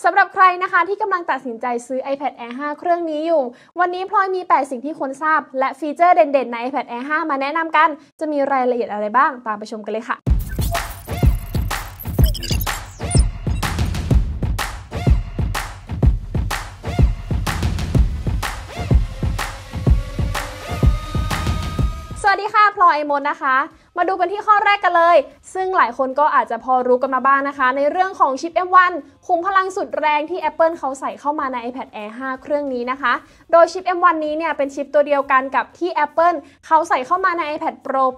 สำหรับใครนะคะที่กำลังตัดสินใจซื้อ iPad Air 5 เครื่องนี้อยู่วันนี้พลอยมี 8 สิ่งที่ควรทราบและฟีเจอร์เด่นๆใน iPad Air 5 มาแนะนำกันจะมีรายละเอียดอะไรบ้างตามไปชมกันเลยค่ะสวัสดีค่ะพลอยมนนะคะมาดูกันที่ข้อแรกกันเลยซึ่งหลายคนก็อาจจะพอรู้กันมาบ้างนะคะในเรื่องของชิป M1 คุมพลังสุดแรงที่ Apple เขาใส่เข้ามาใน iPad Air 5 เครื่องนี้นะคะโดยชิป M1 นี้เนี่ยเป็นชิปตัวเดียวกันกับที่ Apple เขาใส่เข้ามาใน iPad Pro ปี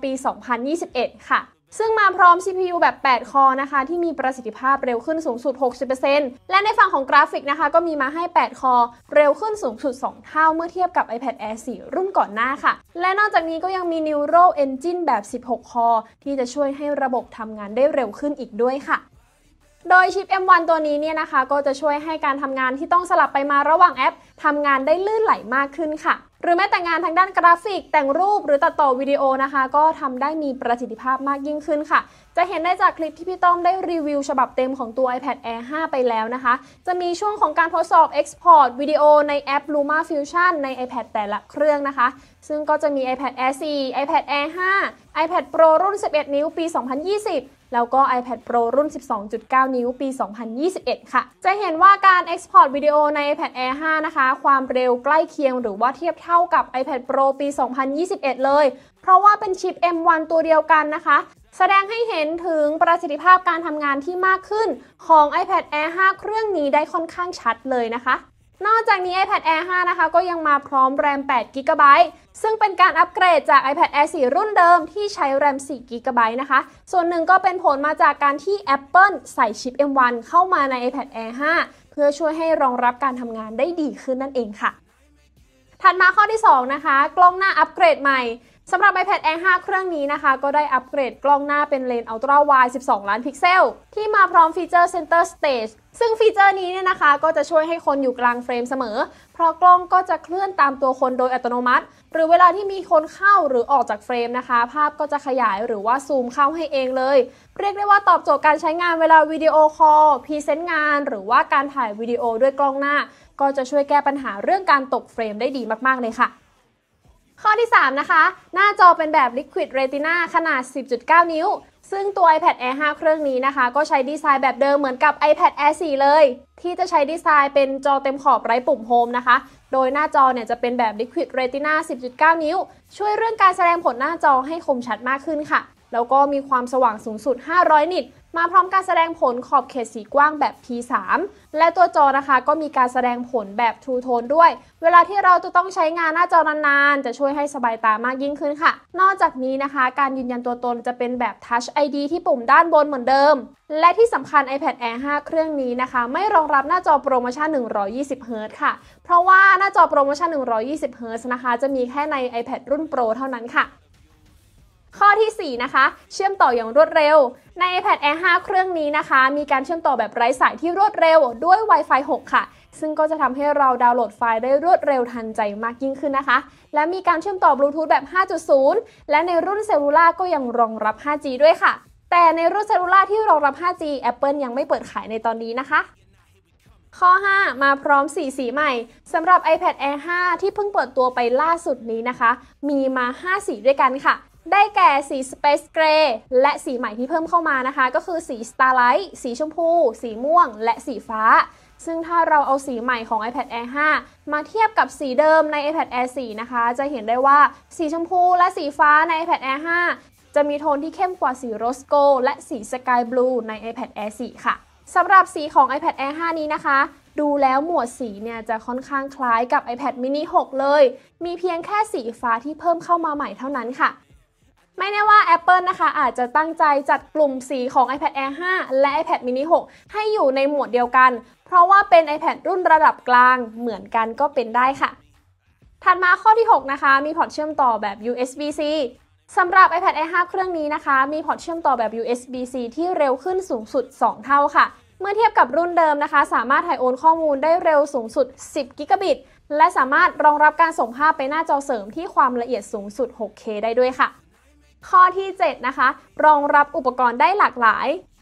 2021 ค่ะซึ่งมาพร้อม CPU แบบ 8 คอนะคะที่มีประสิทธิภาพเร็วขึ้นสูงสุด 60% และในฝั่งของกราฟิกนะคะก็มีมาให้ 8 คอเร็วขึ้นสูงสุด 2 เท่าเมื่อเทียบกับ iPad Air 4 รุ่นก่อนหน้าค่ะและนอกจากนี้ก็ยังมี Neural Engine แบบ 16 คอที่จะช่วยให้ระบบทำงานได้เร็วขึ้นอีกด้วยค่ะโดยชิป M1 ตัวนี้เนี่ยนะคะก็จะช่วยให้การทำงานที่ต้องสลับไปมาระหว่างแอปทำงานได้ลื่นไหลมากขึ้นค่ะหรือแม้แต่งานทางด้านกราฟิกแต่งรูปหรือตัดต่อวิดีโอนะคะก็ทำได้มีประสิทธิภาพมากยิ่งขึ้นค่ะจะเห็นได้จากคลิปที่พี่ต้อมได้รีวิวฉบับเต็มของตัว iPad Air 5 ไปแล้วนะคะจะมีช่วงของการทดสอบ Export วิดีโอในแอป Luma Fusion ใน iPad แต่ละเครื่องนะคะซึ่งก็จะมี iPad Air 4 iPad Air 5 iPad Pro รุ่น 11 นิ้วปี 2020 แล้วก็ iPad Pro รุ่น 12.9 นิ้วปี 2021 ค่ะจะเห็นว่าการ Export วิดีโอใน iPad Air 5 นะคะความเร็วใกล้เคียงหรือว่าเทียบเท่ากับ iPad Pro ปี 2021 เลยเพราะว่าเป็นชิป M1 ตัวเดียวกันนะคะแสดงให้เห็นถึงประสิทธิภาพการทำงานที่มากขึ้นของ iPad Air 5 เครื่องนี้ได้ค่อนข้างชัดเลยนะคะนอกจากนี้ iPad Air 5 นะคะก็ยังมาพร้อม RAM 8 GB ซึ่งเป็นการอัปเกรดจาก iPad Air 4 รุ่นเดิมที่ใช้ RAM 4 GB นะคะส่วนหนึ่งก็เป็นผลมาจากการที่ Apple ใส่ชิป M1 เข้ามาใน iPad Air 5 เพื่อช่วยให้รองรับการทำงานได้ดีขึ้นนั่นเองค่ะถัดมาข้อที่ 2 นะคะกล้องหน้าอัปเกรดใหม่สำหรับ iPad Air 5 เครื่องนี้นะคะก็ได้อัปเกรดกล้องหน้าเป็นเลนส์ Ultra Wide 12 ล้านพิกเซลที่มาพร้อมฟีเจอร์ Center Stage ซึ่งฟีเจอร์นี้เนี่ยนะคะก็จะช่วยให้คนอยู่กลางเฟรมเสมอเพราะกล้องก็จะเคลื่อนตามตัวคนโดยอัตโนมัติหรือเวลาที่มีคนเข้าหรือออกจากเฟรมนะคะภาพก็จะขยายหรือว่าซูมเข้าให้เองเลยเรียกได้ว่าตอบโจทย์การใช้งานเวลาวิดีโอคอลพรีเซนต์งานหรือว่าการถ่ายวิดีโอด้วยกล้องหน้าก็จะช่วยแก้ปัญหาเรื่องการตกเฟรมได้ดีมากๆเลยค่ะข้อที่ 3 นะคะหน้าจอเป็นแบบ Liquid Retina ขนาด 10.9 นิ้วซึ่งตัว iPad Air 5 เครื่องนี้นะคะก็ใช้ดีไซน์แบบเดิมเหมือนกับ iPad Air 4 เลยที่จะใช้ดีไซน์เป็นจอเต็มขอบไร้ปุ่มโฮมนะคะโดยหน้าจอเนี่ยจะเป็นแบบ Liquid Retina 10.9 นิ้วช่วยเรื่องการแสดงผลหน้าจอให้คมชัดมากขึ้นค่ะแล้วก็มีความสว่างสูงสุด 500 นิตมาพร้อมการแสดงผลขอบเขตสีกว้างแบบ P3 และตัวจอนะคะก็มีการแสดงผลแบบ True Tone ด้วยเวลาที่เราจะต้องใช้งานหน้าจอนานๆจะช่วยให้สบายตามากยิ่งขึ้นค่ะนอกจากนี้นะคะการยืนยันตัวตนจะเป็นแบบ Touch ID ที่ปุ่มด้านบนเหมือนเดิมและที่สำคัญ iPad Air 5 เครื่องนี้นะคะไม่รองรับหน้าจอโปรโมชั่น 120Hz ค่ะเพราะว่าหน้าจอโปรโมชั่น 120Hz นะคะจะมีแค่ใน iPad รุ่น Pro เท่านั้นค่ะข้อที่ 4 นะคะเชื่อมต่ออย่างรวดเร็วใน iPad Air 5 เครื่องนี้นะคะมีการเชื่อมต่อแบบไร้สายที่รวดเร็วด้วย Wi-Fi 6 ค่ะซึ่งก็จะทำให้เราดาวน์โหลดไฟล์ได้รวดเร็วทันใจมากยิ่งขึ้นนะคะและมีการเชื่อมต่อบลูทูธแบบ 5.0 และในรุ่นเซลลูล่าก็ยังรองรับ 5G ด้วยค่ะแต่ในรุ่นเซลลูล่าที่รองรับ 5G Apple ยังไม่เปิดขายในตอนนี้นะคะข้อ 5 มาพร้อมสีใหม่สำหรับ iPad Air 5 ที่เพิ่งเปิดตัวไปล่าสุดนี้นะคะมีมา5สีด้วยกันค่ะได้แก่สี Space Gray และสีใหม่ที่เพิ่มเข้ามานะคะก็คือสี Starlight สีชมพูสีม่วงและสีฟ้าซึ่งถ้าเราเอาสีใหม่ของ iPad Air 5 มาเทียบกับสีเดิมใน iPad Air 4 นะคะจะเห็นได้ว่าสีชมพูและสีฟ้าใน iPad Air 5 จะมีโทนที่เข้มกว่าสี Rose Gold และสี Sky Blue ใน iPad Air 4 ค่ะสำหรับสีของ iPad Air 5 นี้นะคะดูแล้วหมวดสีเนี่ยจะค่อนข้างคล้ายกับ iPad mini 6 เลยมีเพียงแค่สีฟ้าที่เพิ่มเข้ามาใหม่เท่านั้นค่ะไม่แน่ว่า Apple นะคะอาจจะตั้งใจจัดกลุ่มสีของ iPad Air 5 และ iPad mini 6 ให้อยู่ในหมวดเดียวกันเพราะว่าเป็น iPad รุ่นระดับกลางเหมือนกันก็เป็นได้ค่ะถัดมาข้อที่ 6 นะคะมีพอร์ตเชื่อมต่อแบบ USB-C สำหรับ iPad Air 5 เครื่องนี้นะคะมีพอร์ตเชื่อมต่อแบบ USB-C ที่เร็วขึ้นสูงสุด 2 เท่าค่ะเมื่อเทียบกับรุ่นเดิมนะคะสามารถถ่ายโอนข้อมูลได้เร็วสูงสุด 10 กิกะบิตและสามารถรองรับการส่งภาพไปหน้าจอเสริมที่ความละเอียดสูงสุด 6K ได้ด้วยค่ะข้อที่ 7 นะคะรองรับอุปกรณ์ได้หลากหลาย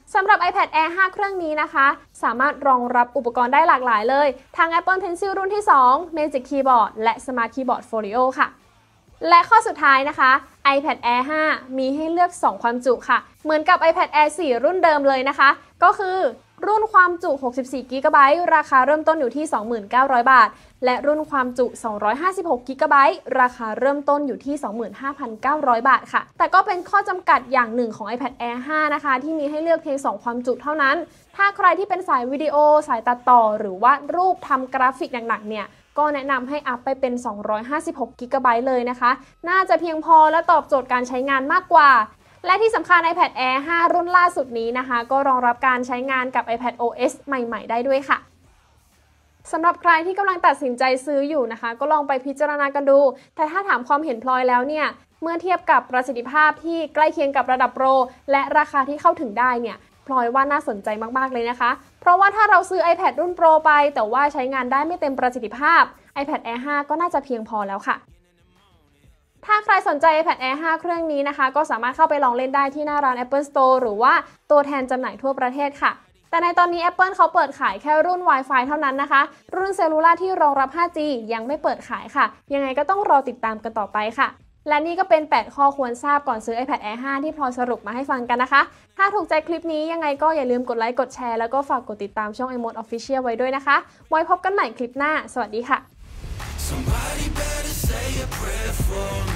สำหรับ iPad Air 5 เครื่องนี้นะคะสามารถรองรับอุปกรณ์ได้หลากหลายเลยทั้ง Apple Pencil รุ่นที่ 2 Magic Keyboard และ Smart Keyboard Folio ค่ะและข้อสุดท้ายนะคะ iPad Air 5 มีให้เลือก 2 ความจุค่ะเหมือนกับ iPad Air 4 รุ่นเดิมเลยนะคะก็คือรุ่นความจุ 64 GB ราคาเริ่มต้นอยู่ที่ 29,000 บาทและรุ่นความจุ 256 GB ราคาเริ่มต้นอยู่ที่ 25,900 บาทค่ะแต่ก็เป็นข้อจำกัดอย่างหนึ่งของ iPad Air 5 นะคะที่มีให้เลือกเพียง 2 ความจุเท่านั้นถ้าใครที่เป็นสายวิดีโอสายตัดต่อหรือวาดรูปทำกราฟิกหนักๆเนี่ยก็แนะนำให้อัพไปเป็น 256 GB เลยนะคะน่าจะเพียงพอและตอบโจทย์การใช้งานมากกว่าและที่สำคัญ iPad Air 5 รุ่นล่าสุดนี้นะคะก็รองรับการใช้งานกับ iPad OS ใหม่ๆได้ด้วยค่ะสำหรับใครที่กำลังตัดสินใจซื้ออยู่นะคะก็ลองไปพิจารณากันดูแต่ถ้าถามความเห็นพลอยแล้วเนี่ยเมื่อเทียบกับประสิทธิภาพที่ใกล้เคียงกับระดับโปรและราคาที่เข้าถึงได้เนี่ยพลอยว่าน่าสนใจมากๆเลยนะคะเพราะว่าถ้าเราซื้อ iPad รุ่นโปรไปแต่ว่าใช้งานได้ไม่เต็มประสิทธิภาพ iPad Air 5 ก็น่าจะเพียงพอแล้วค่ะถ้าใครสนใจ iPad Air 5 เครื่องนี้นะคะก็สามารถเข้าไปลองเล่นได้ที่หน้าร้าน Apple Store หรือว่าตัวแทนจำหน่ายทั่วประเทศค่ะแต่ในตอนนี้ Apple เขาเปิดขายแค่รุ่น Wi-Fi เท่านั้นนะคะรุ่นเซลลูล่าที่รองรับ 5G ยังไม่เปิดขายค่ะยังไงก็ต้องรอติดตามกันต่อไปค่ะและนี่ก็เป็น 8 ข้อควรทราบก่อนซื้อ iPad Air 5 ที่พลอยสรุปมาให้ฟังกันนะคะถ้าถูกใจคลิปนี้ยังไงก็อย่าลืมกดไลค์กดแชร์แล้วก็ฝากกดติดตามช่อง iMode Official ไว้ด้วยนะคะไว้พบกันใหม่คลิปหน้าสวัสดีค่ะ